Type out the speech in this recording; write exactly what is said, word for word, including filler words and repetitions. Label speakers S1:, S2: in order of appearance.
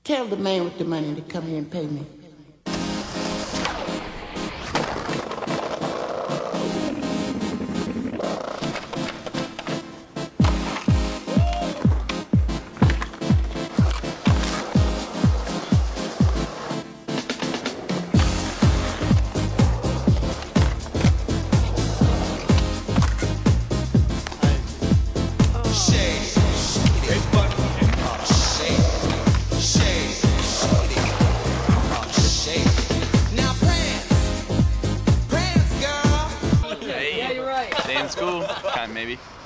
S1: Tell the man with the money to come here and pay me.
S2: Stay in school, kind of maybe.